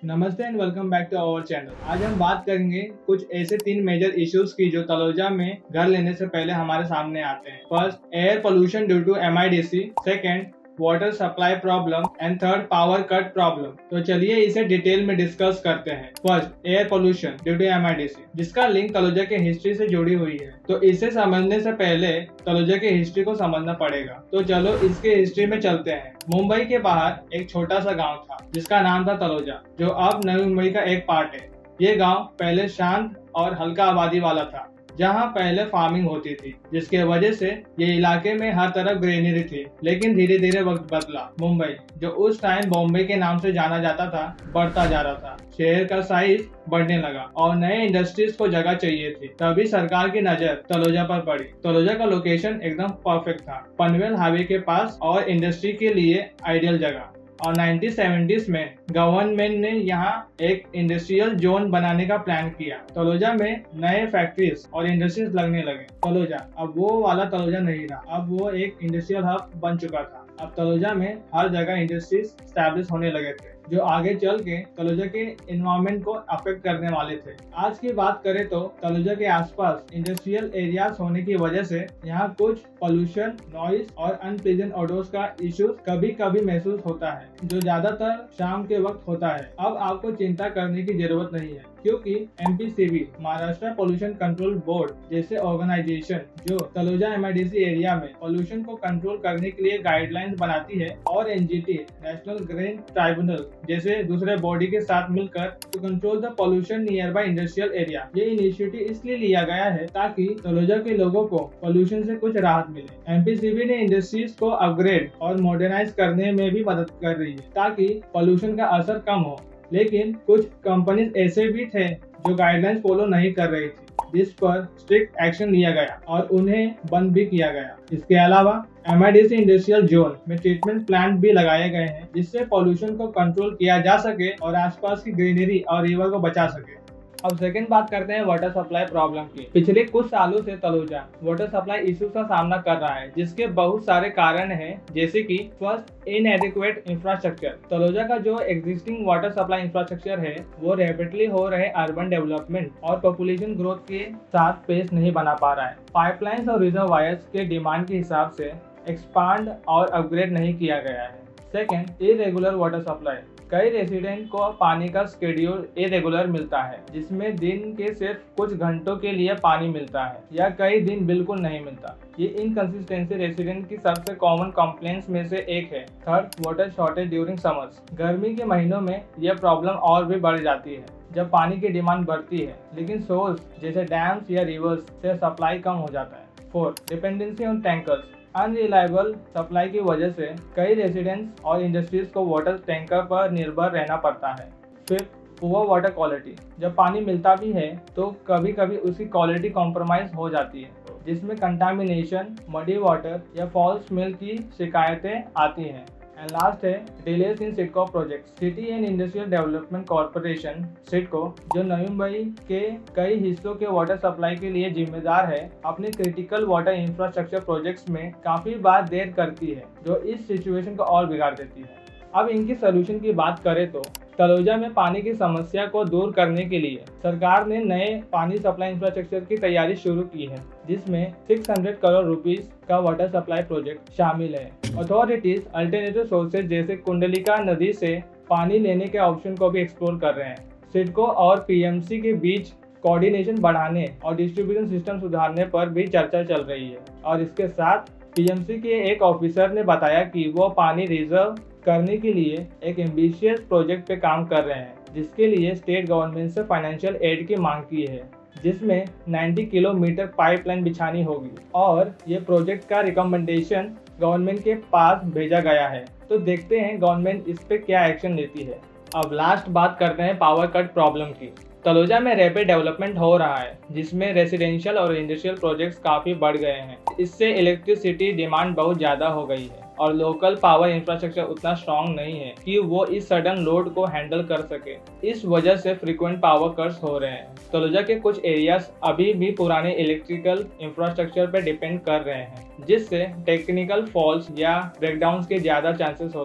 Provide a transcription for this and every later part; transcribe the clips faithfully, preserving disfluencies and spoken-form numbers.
नमस्ते and welcome back to our channel. आज हम बात करेंगे कुछ ऐसे तीन मेजर इश्यूज की जो तलोजा में घर लेने से पहले हमारे सामने आते हैं। First, air pollution due to M I D C. Second, water supply problem and third, power cut problem. तो चलिए इसे डिटेल में डिस्कस करते हैं। First, air pollution due to M I D C, जिसका लिंक तलोजा के हिस्ट्री से जुड़ी हुई है। तो इसे समझने से पहले तलोजा के हिस्ट्री को समझना पड़ेगा। तो चलो इसके हिस्ट्री में चलते हैं। मुंबई के बाहर एक छोटा सा गांव था जिसका नाम था तलोजा, जो अब नई मुंबई का एक पार्ट है। ये गांव पहले शांत और हल्का आबादी वाला था, जहां पहले फार्मिंग होती थी, जिसके वजह से ये इलाके में हर तरफ ग्रीनरी थी। लेकिन धीरे धीरे वक्त बदला। मुंबई, जो उस टाइम बॉम्बे के नाम से जाना जाता था, बढ़ता जा रहा था। शहर का साइज बढ़ने लगा और नए इंडस्ट्रीज को जगह चाहिए थी। तभी सरकार की नजर तलोजा पर पड़ी। तलोजा का लोकेशन एकदम परफेक्ट था, पनवेल हाईवे के पास और इंडस्ट्री के लिए आइडियल जगह। और नाइनटीन सेवेंटीज़ में गवर्नमेंट ने यहाँ एक इंडस्ट्रियल जोन बनाने का प्लान किया। तलोजा में नए फैक्ट्रीज और इंडस्ट्रीज लगने लगे। तलोजा अब वो वाला तलोजा नहीं रहा, अब वो एक इंडस्ट्रियल हब बन चुका था। अब तलोजा में हर जगह इंडस्ट्रीज स्टैब्लिश होने लगे थे, जो आगे चल के तलोजा के एनवायरनमेंट को अफेक्ट करने वाले थे। आज की बात करें तो तलोजा के आसपास इंडस्ट्रियल एरियाज होने की वजह से यहाँ कुछ पोल्यूशन, नॉइज और अनप्लेजेंट ऑडोर्स का इश्यूज कभी कभी महसूस होता है, जो ज्यादातर शाम के वक्त होता है। अब आपको चिंता करने की जरूरत नहीं है, क्योंकि M P C B, Maharashtra pollution control board जैसे ऑर्गेनाइजेशन जो Taloja M I D C area में पोल्यूशन को कंट्रोल करने के लिए गाइडलाइंस बनाती है, और N G T, national green tribunal जैसे दूसरे बॉडी के साथ मिलकर to control the pollution nearby industrial area. ये इनिशिएटिव इसलिए लिया गया है ताकि तलोजा के लोगों को पोल्यूशन से कुछ राहत मिले। एम पी सी बी ने इंडस्ट्रीज को अपग्रेड और मॉडर्नाइज करने में भी मदद कर रही है ताकि पोल्यूशन का असर कम हो। लेकिन कुछ कंपनीज ऐसे भी थे जो गाइडलाइंस फॉलो नहीं कर रही थी, जिस पर स्ट्रिक्ट एक्शन लिया गया और उन्हें बंद भी किया गया। इसके अलावा M I D C industrial zone में ट्रीटमेंट प्लांट भी लगाए गए हैं, जिससे पोल्यूशन को कंट्रोल किया जा सके और आसपास की ग्रीनरी और रिवर को बचा सके। अब सेकंड बात करते हैं वाटर सप्लाई प्रॉब्लम की। पिछले कुछ सालों से तलोजा वाटर सप्लाई इश्यूज का सामना कर रहा है, जिसके बहुत सारे कारण हैं, जैसे कि फर्स्ट, इनएडिक्वेट इंफ्रास्ट्रक्चर। तलोजा का जो एग्जिस्टिंग वाटर सप्लाई इंफ्रास्ट्रक्चर है वो रैपिडली हो रहे अर्बन डेवलपमेंट और पॉपुलेशन ग्रोथ के साथ पेस नहीं बना पा रहा है। पाइपलाइंस और रिजर्वायर्स के डिमांड के हिसाब से एक्सपांड और अपग्रेड नहीं किया गया है। Second, irregular water supply. कई रेसिडेंट को पानी का स्केड्यूल इरेगुलर मिलता है, जिसमें दिन के सिर्फ कुछ घंटों के लिए पानी मिलता है या कई दिन बिल्कुल नहीं मिलता। ये इनकंसिस्टेंसी रेसिडेंट की सबसे कॉमन कंप्लेंट्स में से एक है। Third, water shortage during summers. गर्मी के महीनों में यह प्रॉब्लम और भी बढ़ जाती है जब पानी की डिमांड बढ़ती है, लेकिन सोर्स जैसे डैम्स या रिवर्स से सप्लाई कम हो जाता है। Fourth, dependency on tankers. Unreliable supply की वजह से कई रेसिडेंट्स और इंडस्ट्रीज को वाटर टैंकर पर निर्भर रहना पड़ता है। Fifth, poor water quality. जब पानी मिलता भी है तो कभी कभी उसकी क्वालिटी कॉम्प्रोमाइज हो जाती है, जिसमें कंटामिनेशन, मडी वाटर या फॉल्स स्मेल की शिकायतें आती हैं। एंड लास्ट है delays in CIDCO project. City and industrial development corporation CIDCO, जो नई मुंबई के कई हिस्सों के वाटर सप्लाई के लिए जिम्मेदार है, अपने क्रिटिकल वाटर इंफ्रास्ट्रक्चर प्रोजेक्ट्स में काफी बार देर करती है, जो इस सिचुएशन को और बिगाड़ देती है। अब इनकी सोल्यूशन की बात करें तो तलोजा में पानी की समस्या को दूर करने के लिए सरकार ने नए पानी सप्लाई इंफ्रास्ट्रक्चर की तैयारी शुरू की है, जिसमें छह सौ करोड़ रुपीस का वाटर सप्लाई प्रोजेक्ट शामिल है। अथॉरिटीज अल्टरनेटिव सोर्सेज जैसे कुंडलिका नदी से पानी लेने के ऑप्शन को भी एक्सप्लोर कर रहे हैं। सिडको और पी एम सी के बीच कोऑर्डिनेशन बढ़ाने और डिस्ट्रीब्यूशन सिस्टम सुधारने पर भी चर्चा चल रही है। और इसके साथ पी एम सी के एक ऑफिसर ने बताया कि वो पानी रिजर्व करने के लिए एक एम्बिशियस प्रोजेक्ट पे काम कर रहे हैं, जिसके लिए स्टेट गवर्नमेंट से फाइनेंशियल एड की मांग की है, जिसमें नब्बे किलोमीटर पाइपलाइन बिछानी होगी। और ये प्रोजेक्ट का रिकमेंडेशन गवर्नमेंट के पास भेजा गया है, तो देखते हैं गवर्नमेंट इस पे क्या एक्शन लेती है। अब लास्ट बात करते हैं पावर कट प्रॉब्लम की। तलोजा में रैपिड डेवलपमेंट हो रहा है, जिसमें रेसिडेंशियल और इंडस्ट्रियल प्रोजेक्ट्स काफी बढ़ गए हैं। इससे इलेक्ट्रिसिटी डिमांड बहुत ज्यादा हो गई है और लोकल पावर इंफ्रास्ट्रक्चर उतना स्ट्रॉन्ग नहीं है कि वो इस सडन लोड को हैंडल कर सके। इस वजह से फ्रीक्वेंट पावर कट्स हो रहे हैं। तलोजा के कुछ एरियाज अभी भी पुराने इलेक्ट्रिकल इंफ्रास्ट्रक्चर पर डिपेंड कर रहे हैं, जिससे टेक्निकल फॉल्ट्स या ब्रेकडाउन्स के ज्यादा चांसेस होते हैं।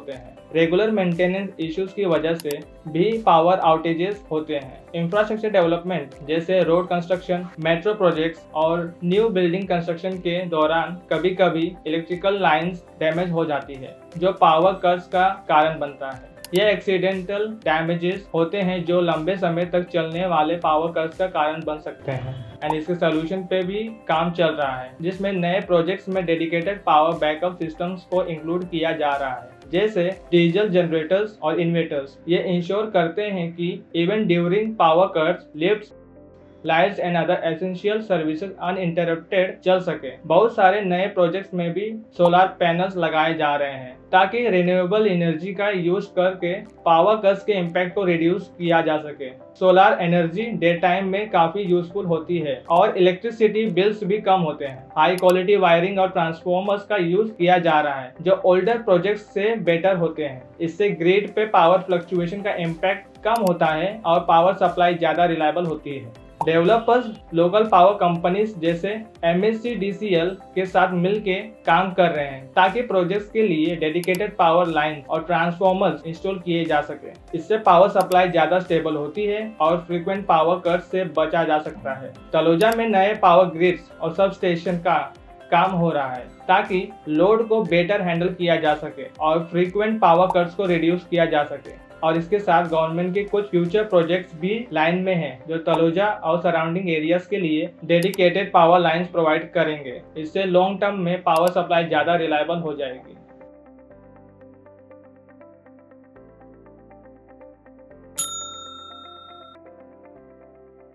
रेगुलर मेंटेनेंस इश्यूज की वजह से भी पावर आउटेजेस होते हैं। इंफ्रास्ट्रक्चर डेवलपमेंट जैसे रोड कंस्ट्रक्शन, मेट्रो प्रोजेक्ट्स और न्यू बिल्डिंग कंस्ट्रक्शन के दौरान कभी कभी इलेक्ट्रिकल लाइंस डैमेज हो जाती है, जो पावर कट्स का कारण बनता है। ये एक्सीडेंटल डैमेजेस होते हैं जो लंबे समय तक चलने वाले पावर कट्स का कारण बन सकते हैं एंड इसके सोल्यूशन पे भी काम चल रहा है, जिसमें नए प्रोजेक्ट्स में डेडिकेटेड पावर बैकअप सिस्टम्स को इंक्लूड किया जा रहा है, जैसे डीजल जनरेटर्स और इन्वर्टर्स। ये इंश्योर करते हैं कि even during power cuts lifts, lights and other essential services uninterrupted चल सके। बहुत सारे नए प्रोजेक्ट्स में भी सोलर पैनल्स लगाए जा रहे हैं ताकि रिन्यूएबल एनर्जी का यूज करके पावर कट्स के इम्पैक्ट को रिड्यूस किया जा सके। सोलर एनर्जी डे टाइम में काफी यूजफुल होती है और इलेक्ट्रिसिटी बिल्स भी कम होते हैं। हाई क्वालिटी वायरिंग और ट्रांसफॉर्मर्स का यूज किया जा रहा है जो ओल्डर प्रोजेक्ट्स से बेटर होते हैं। इससे ग्रिड पे पावर फ्लक्चुएशन का इम्पैक्ट कम होता है और पावर सप्लाई ज्यादा रिलायबल होती है। डेवलपर्स लोकल पावर कंपनीज जैसे M S C D C L के साथ मिलके काम कर रहे हैं ताकि प्रोजेक्ट्स के लिए डेडिकेटेड पावर लाइन और ट्रांसफॉर्मर्स इंस्टॉल किए जा सके। इससे पावर सप्लाई ज्यादा स्टेबल होती है और फ्रीक्वेंट पावर कट से बचा जा सकता है। तलोजा में नए पावर ग्रिड्स और सब स्टेशन का काम हो रहा है ताकि लोड को बेटर हैंडल किया जा सके और फ्रीक्वेंट पावर कट्स को रिड्यूस किया जा सके। और इसके साथ गवर्नमेंट के कुछ फ्यूचर प्रोजेक्ट्स भी लाइन में हैं जो तलोजा और सराउंडिंग एरियाज के लिए डेडिकेटेड पावर लाइंस प्रोवाइड करेंगे। इससे लॉन्ग टर्म में पावर सप्लाई ज्यादा रिलायबल हो जाएगी।